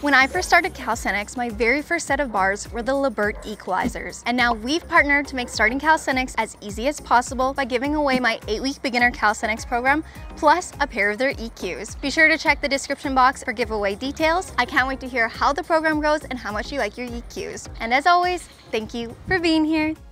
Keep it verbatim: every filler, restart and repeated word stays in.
When I first started calisthenics, my very first set of bars were the Libert EQualizers. And now we've partnered to make starting calisthenics as easy as possible by giving away my eight week Beginner Calisthenics Program, plus a pair of their E Qs. Be sure to check the description box for giveaway details. I can't wait to hear how the program goes and how much you like your E Qs. And as always, thank you for being here.